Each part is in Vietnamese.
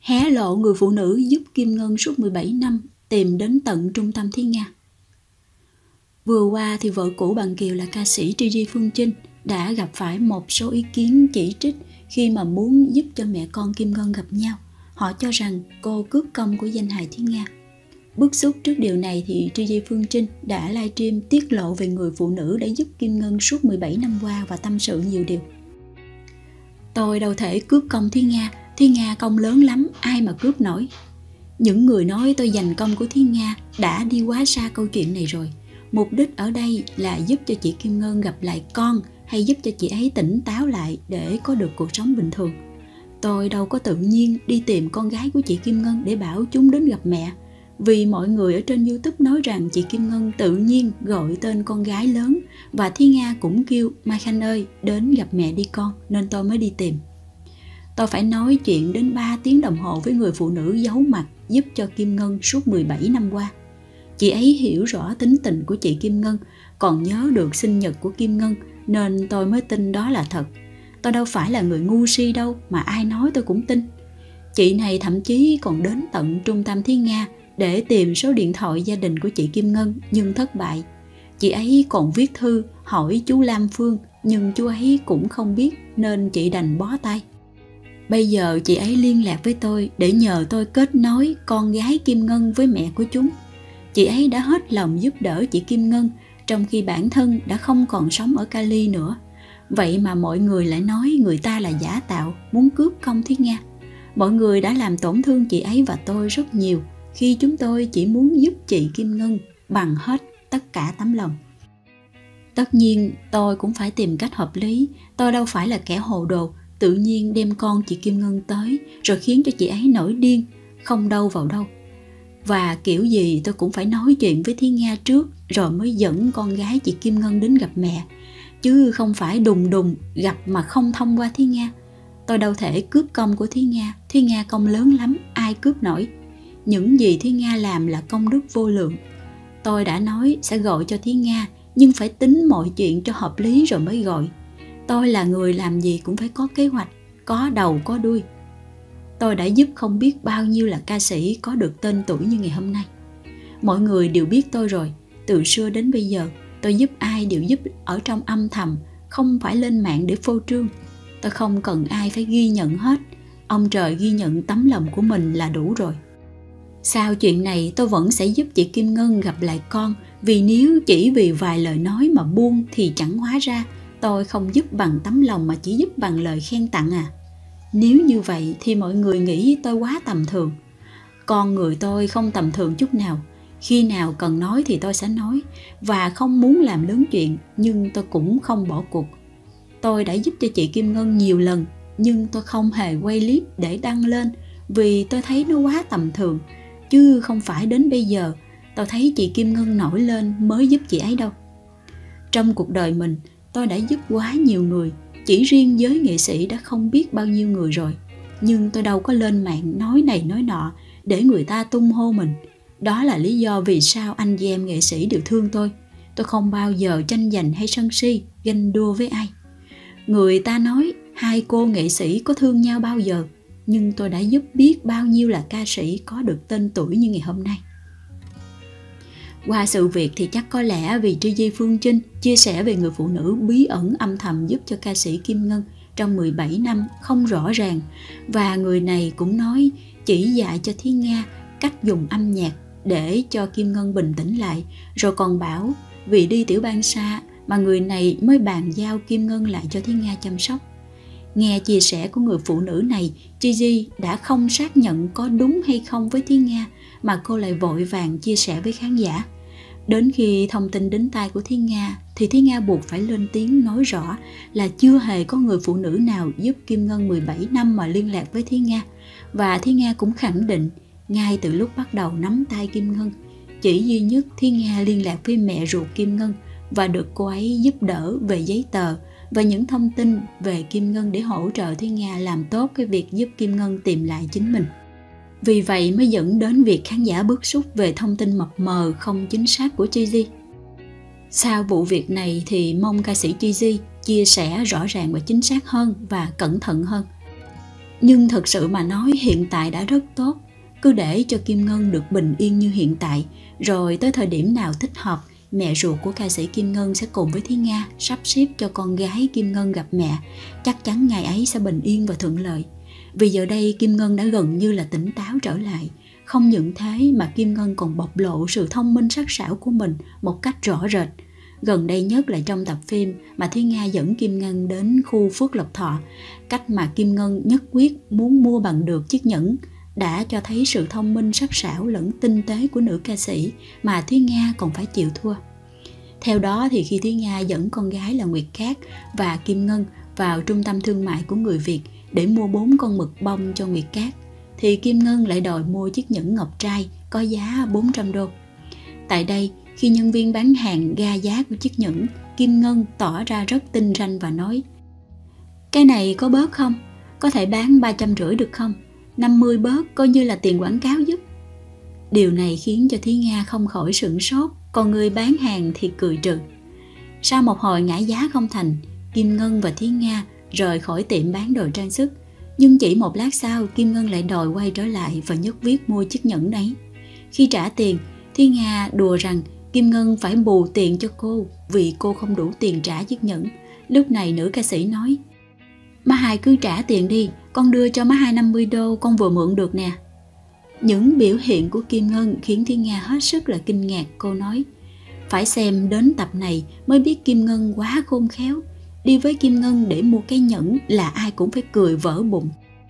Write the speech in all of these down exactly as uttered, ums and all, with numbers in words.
hé lộ người phụ nữ giúp Kim Ngân suốt mười bảy năm tìm đến tận trung tâm Thiên Nga. Vừa qua thì vợ cũ Bằng Kiều là ca sĩ Gigi Phương Trinh đã gặp phải một số ý kiến chỉ trích khi mà muốn giúp cho mẹ con Kim Ngân gặp nhau. Họ cho rằng cô cướp công của danh hài Thiên Nga. Bức xúc trước điều này thì Gigi Phương Trinh đã livestream tiết lộ về người phụ nữ đã giúp Kim Ngân suốt mười bảy năm qua và tâm sự nhiều điều. Tôi đâu thể cướp công Thiên Nga, Thiên Nga công lớn lắm, ai mà cướp nổi. Những người nói tôi giành công của Thiên Nga đã đi quá xa câu chuyện này rồi. Mục đích ở đây là giúp cho chị Kim Ngân gặp lại con hay giúp cho chị ấy tỉnh táo lại để có được cuộc sống bình thường. Tôi đâu có tự nhiên đi tìm con gái của chị Kim Ngân để bảo chúng đến gặp mẹ. Vì mọi người ở trên YouTube nói rằng chị Kim Ngân tự nhiên gọi tên con gái lớn và Thiên Nga cũng kêu Mai Khanh ơi đến gặp mẹ đi con, nên tôi mới đi tìm. Tôi phải nói chuyện đến ba tiếng đồng hồ với người phụ nữ giấu mặt giúp cho Kim Ngân suốt mười bảy năm qua. Chị ấy hiểu rõ tính tình của chị Kim Ngân, còn nhớ được sinh nhật của Kim Ngân nên tôi mới tin đó là thật. Tôi đâu phải là người ngu si đâu mà ai nói tôi cũng tin. Chị này thậm chí còn đến tận trung tâm Thiên Nga để tìm số điện thoại gia đình của chị Kim Ngân nhưng thất bại. Chị ấy còn viết thư hỏi chú Lam Phương nhưng chú ấy cũng không biết nên chị đành bó tay. Bây giờ chị ấy liên lạc với tôi để nhờ tôi kết nối con gái Kim Ngân với mẹ của chúng. Chị ấy đã hết lòng giúp đỡ chị Kim Ngân trong khi bản thân đã không còn sống ở Cali nữa. Vậy mà mọi người lại nói người ta là giả tạo, muốn cướp công Thiên Nga. Mọi người đã làm tổn thương chị ấy và tôi rất nhiều khi chúng tôi chỉ muốn giúp chị Kim Ngân bằng hết tất cả tấm lòng. Tất nhiên tôi cũng phải tìm cách hợp lý, tôi đâu phải là kẻ hồ đồ, tự nhiên đem con chị Kim Ngân tới rồi khiến cho chị ấy nổi điên, không đâu vào đâu. Và kiểu gì tôi cũng phải nói chuyện với Thiên Nga trước rồi mới dẫn con gái chị Kim Ngân đến gặp mẹ, chứ không phải đùng đùng gặp mà không thông qua Thiên Nga. Tôi đâu thể cướp công của Thiên Nga, Thiên Nga công lớn lắm, ai cướp nổi. Những gì Thiên Nga làm là công đức vô lượng. Tôi đã nói sẽ gọi cho Thiên Nga, nhưng phải tính mọi chuyện cho hợp lý rồi mới gọi. Tôi là người làm gì cũng phải có kế hoạch, có đầu có đuôi. Tôi đã giúp không biết bao nhiêu là ca sĩ có được tên tuổi như ngày hôm nay. Mọi người đều biết tôi rồi, từ xưa đến bây giờ, tôi giúp ai đều giúp ở trong âm thầm, không phải lên mạng để phô trương. Tôi không cần ai phải ghi nhận hết, ông trời ghi nhận tấm lòng của mình là đủ rồi. Sau chuyện này tôi vẫn sẽ giúp chị Kim Ngân gặp lại con, vì nếu chỉ vì vài lời nói mà buông thì chẳng hóa ra tôi không giúp bằng tấm lòng mà chỉ giúp bằng lời khen tặng à. Nếu như vậy thì mọi người nghĩ tôi quá tầm thường. Con người tôi không tầm thường chút nào. Khi nào cần nói thì tôi sẽ nói, và không muốn làm lớn chuyện nhưng tôi cũng không bỏ cuộc. Tôi đã giúp cho chị Kim Ngân nhiều lần nhưng tôi không hề quay clip để đăng lên vì tôi thấy nó quá tầm thường, chứ không phải đến bây giờ tôi thấy chị Kim Ngân nổi lên mới giúp chị ấy đâu. Trong cuộc đời mình tôi đã giúp quá nhiều người, chỉ riêng giới nghệ sĩ đã không biết bao nhiêu người rồi. Nhưng tôi đâu có lên mạng nói này nói nọ để người ta tung hô mình. Đó là lý do vì sao anh chị em nghệ sĩ đều thương tôi. Tôi không bao giờ tranh giành hay sân si, ganh đua với ai. Người ta nói hai cô nghệ sĩ có thương nhau bao giờ, nhưng tôi đã giúp biết bao nhiêu là ca sĩ có được tên tuổi như ngày hôm nay. Qua sự việc thì chắc có lẽ vì Gigi Phương Trinh chia sẻ về người phụ nữ bí ẩn âm thầm giúp cho ca sĩ Kim Ngân trong mười bảy năm không rõ ràng, và người này cũng nói chỉ dạy cho Thiên Nga cách dùng âm nhạc để cho Kim Ngân bình tĩnh lại, rồi còn bảo vì đi tiểu bang xa mà người này mới bàn giao Kim Ngân lại cho Thiên Nga chăm sóc. Nghe chia sẻ của người phụ nữ này, Gigi đã không xác nhận có đúng hay không với Thiên Nga mà cô lại vội vàng chia sẻ với khán giả. Đến khi thông tin đến tai của Thiên Nga thì Thiên Nga buộc phải lên tiếng nói rõ là chưa hề có người phụ nữ nào giúp Kim Ngân mười bảy năm mà liên lạc với Thiên Nga. Và Thiên Nga cũng khẳng định ngay từ lúc bắt đầu nắm tay Kim Ngân, chỉ duy nhất Thiên Nga liên lạc với mẹ ruột Kim Ngân và được cô ấy giúp đỡ về giấy tờ và những thông tin về Kim Ngân để hỗ trợ Thiên Nga làm tốt cái việc giúp Kim Ngân tìm lại chính mình. Vì vậy mới dẫn đến việc khán giả bức xúc về thông tin mập mờ không chính xác của Gigi. Sau vụ việc này thì mong ca sĩ Gigi chia sẻ rõ ràng và chính xác hơn và cẩn thận hơn. Nhưng thật sự mà nói, hiện tại đã rất tốt. Cứ để cho Kim Ngân được bình yên như hiện tại, rồi tới thời điểm nào thích hợp, mẹ ruột của ca sĩ Kim Ngân sẽ cùng với Thúy Nga sắp xếp cho con gái Kim Ngân gặp mẹ. Chắc chắn ngày ấy sẽ bình yên và thuận lợi. Vì giờ đây Kim Ngân đã gần như là tỉnh táo trở lại. Không những thế mà Kim Ngân còn bộc lộ sự thông minh sắc sảo của mình một cách rõ rệt. Gần đây nhất là trong tập phim mà Thúy Nga dẫn Kim Ngân đến khu Phước Lộc Thọ, cách mà Kim Ngân nhất quyết muốn mua bằng được chiếc nhẫn đã cho thấy sự thông minh sắc sảo lẫn tinh tế của nữ ca sĩ mà Thúy Nga còn phải chịu thua. Theo đó thì khi Thúy Nga dẫn con gái là Nguyệt Cát và Kim Ngân vào trung tâm thương mại của người Việt để mua bốn con mực bông cho Nguyệt Cát, thì Kim Ngân lại đòi mua chiếc nhẫn ngọc trai có giá bốn trăm đô. Tại đây, khi nhân viên bán hàng ga giá của chiếc nhẫn, Kim Ngân tỏ ra rất tinh ranh và nói: "Cái này có bớt không? Có thể bán ba trăm rưỡi được không? năm mươi bớt coi như là tiền quảng cáo giúp." Điều này khiến cho Thúy Nga không khỏi sửng sốt, còn người bán hàng thì cười trừ. Sau một hồi ngã giá không thành, Kim Ngân và Thúy Nga rời khỏi tiệm bán đồ trang sức. Nhưng chỉ một lát sau, Kim Ngân lại đòi quay trở lại và nhất quyết mua chiếc nhẫn ấy. Khi trả tiền, Thúy Nga đùa rằng Kim Ngân phải bù tiền cho cô vì cô không đủ tiền trả chiếc nhẫn. Lúc này nữ ca sĩ nói: "Má hai cứ trả tiền đi, con đưa cho má hai năm mươi đô con vừa mượn được nè." Những biểu hiện của Kim Ngân khiến Thúy Nga hết sức là kinh ngạc. Cô nói: "Phải xem đến tập này mới biết Kim Ngân quá khôn khéo. Đi với Kim Ngân để mua cái nhẫn là ai cũng phải cười vỡ bụng.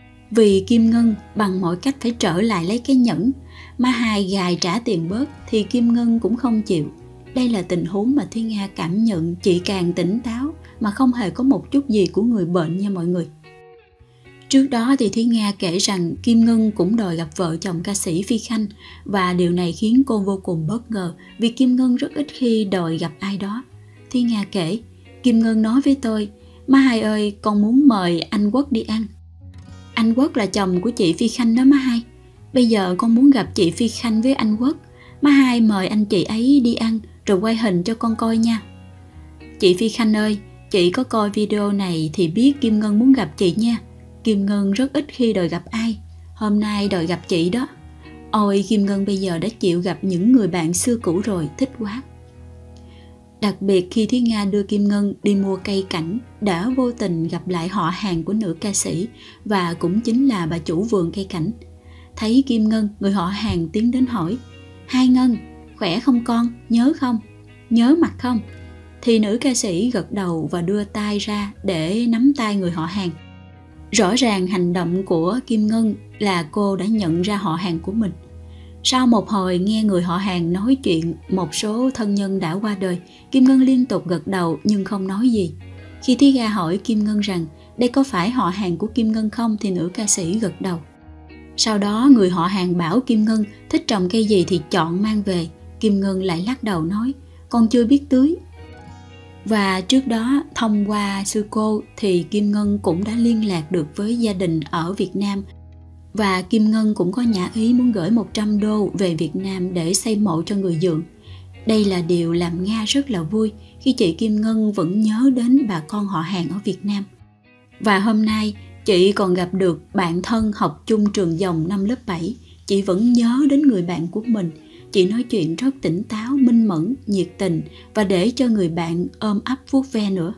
Vì Kim Ngân bằng mọi cách phải trở lại lấy cái nhẫn. Má hai gài trả tiền bớt thì Kim Ngân cũng không chịu." Đây là tình huống mà Thúy Nga cảm nhận chị càng tỉnh táo mà không hề có một chút gì của người bệnh nha mọi người. Trước đó thì Thúy Nga kể rằng Kim Ngân cũng đòi gặp vợ chồng ca sĩ Phi Khanh, và điều này khiến cô vô cùng bất ngờ vì Kim Ngân rất ít khi đòi gặp ai đó. Thúy Nga kể: "Kim Ngân nói với tôi: Má hai ơi, con muốn mời anh Quốc đi ăn. Anh Quốc là chồng của chị Phi Khanh đó má hai. Bây giờ con muốn gặp chị Phi Khanh với anh Quốc. Má hai mời anh chị ấy đi ăn rồi quay hình cho con coi nha. Chị Phi Khanh ơi, chị có coi video này thì biết Kim Ngân muốn gặp chị nha. Kim Ngân rất ít khi đòi gặp ai. Hôm nay đòi gặp chị đó. Ôi, Kim Ngân bây giờ đã chịu gặp những người bạn xưa cũ rồi, thích quá." Đặc biệt khi Thúy Nga đưa Kim Ngân đi mua cây cảnh, đã vô tình gặp lại họ hàng của nữ ca sĩ và cũng chính là bà chủ vườn cây cảnh. Thấy Kim Ngân, người họ hàng tiến đến hỏi: "Hai Ngân, khỏe không con? Nhớ không? Nhớ mặt không?" Thì nữ ca sĩ gật đầu và đưa tay ra để nắm tay người họ hàng. Rõ ràng hành động của Kim Ngân là cô đã nhận ra họ hàng của mình. Sau một hồi nghe người họ hàng nói chuyện một số thân nhân đã qua đời, Kim Ngân liên tục gật đầu nhưng không nói gì. Khi Thúy Nga hỏi Kim Ngân rằng đây có phải họ hàng của Kim Ngân không thì nữ ca sĩ gật đầu. Sau đó người họ hàng bảo Kim Ngân thích trồng cây gì thì chọn mang về. Kim Ngân lại lắc đầu nói: "Con chưa biết tưới." Và trước đó thông qua sư cô thì Kim Ngân cũng đã liên lạc được với gia đình ở Việt Nam. Và Kim Ngân cũng có nhã ý muốn gửi một trăm đô về Việt Nam để xây mộ cho người dượng. Đây là điều làm Nga rất là vui khi chị Kim Ngân vẫn nhớ đến bà con họ hàng ở Việt Nam. Và hôm nay chị còn gặp được bạn thân học chung trường dòng năm lớp bảy. Chị vẫn nhớ đến người bạn của mình. Chị nói chuyện rất tỉnh táo, minh mẫn, nhiệt tình và để cho người bạn ôm ấp vuốt ve nữa.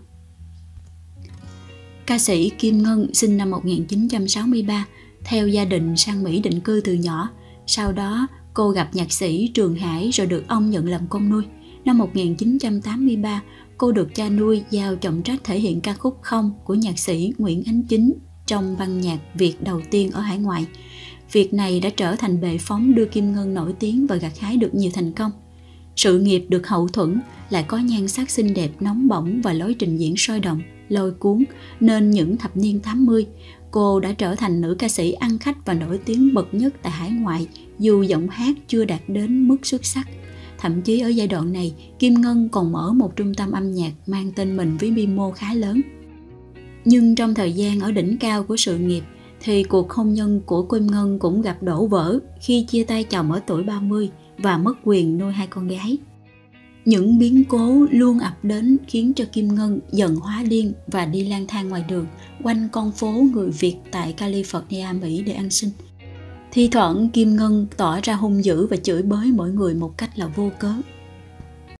Ca sĩ Kim Ngân sinh năm một nghìn chín trăm sáu mươi ba, theo gia đình sang Mỹ định cư từ nhỏ. Sau đó cô gặp nhạc sĩ Trường Hải rồi được ông nhận làm con nuôi. Năm một nghìn chín trăm tám mươi ba, cô được cha nuôi giao trọng trách thể hiện ca khúc Không của nhạc sĩ Nguyễn Ánh Chính trong ban nhạc Việt đầu tiên ở hải ngoại. Việc này đã trở thành bệ phóng đưa Kim Ngân nổi tiếng và gặt hái được nhiều thành công. Sự nghiệp được hậu thuẫn, lại có nhan sắc xinh đẹp nóng bỏng và lối trình diễn sôi động, lôi cuốn, nên những thập niên tám mươi, cô đã trở thành nữ ca sĩ ăn khách và nổi tiếng bậc nhất tại hải ngoại, dù giọng hát chưa đạt đến mức xuất sắc. Thậm chí ở giai đoạn này, Kim Ngân còn mở một trung tâm âm nhạc mang tên mình với quy mô khá lớn. Nhưng trong thời gian ở đỉnh cao của sự nghiệp, thì cuộc hôn nhân của Kim Ngân cũng gặp đổ vỡ khi chia tay chồng ở tuổi ba mươi và mất quyền nuôi hai con gái. Những biến cố luôn ập đến khiến cho Kim Ngân giận hóa điên và đi lang thang ngoài đường, quanh con phố người Việt tại California, Mỹ để ăn xin. Thi thoảng Kim Ngân tỏ ra hung dữ và chửi bới mọi người một cách là vô cớ.